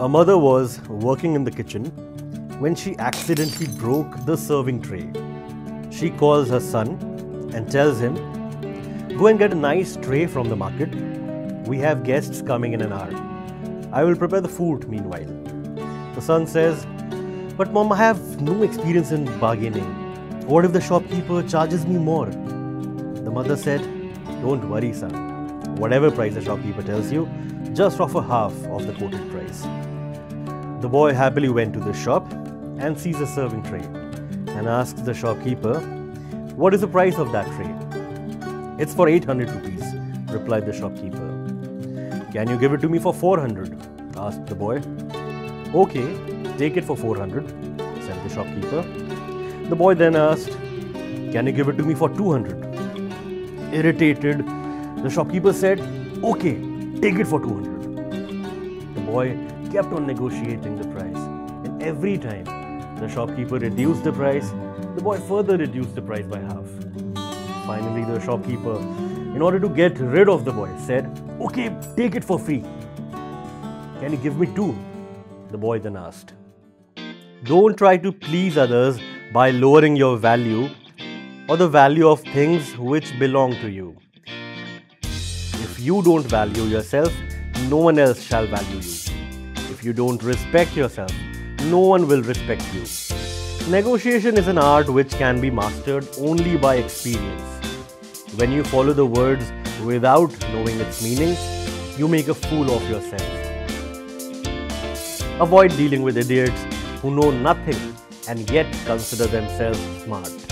A mother was working in the kitchen when she accidentally broke the serving tray. She calls her son and tells him, "Go and get a nice tray from the market. We have guests coming in an hour. I will prepare the food meanwhile." The son says, "But mom, I have no experience in bargaining. What if the shopkeeper charges me more?" The mother said, "Don't worry, son. Whatever price the shopkeeper tells you, just offer half of the quoted price." The boy happily went to the shop and sees a serving tray and asks the shopkeeper, "What is the price of that tray?" "It's for 800 rupees, replied the shopkeeper. "Can you give it to me for 400? asked the boy. "Okay, take it for 400, said the shopkeeper. The boy then asked, "Can you give it to me for 200? Irritated, the shopkeeper said, "Okay, take it for 200. The boy kept on negotiating the price, and every time the shopkeeper reduced the price, the boy further reduced the price by half. Finally, the shopkeeper, in order to get rid of the boy, said, "Okay, take it for free. Can you give me 2? The boy then asked. Don't try to please others by lowering your value or the value of things which belong to you. If you don't value yourself, no one else shall value you. If you don't respect yourself, no one will respect you. Negotiation is an art which can be mastered only by experience. When you follow the words without knowing its meaning, you make a fool of yourself. Avoid dealing with idiots who know nothing and yet consider themselves smart.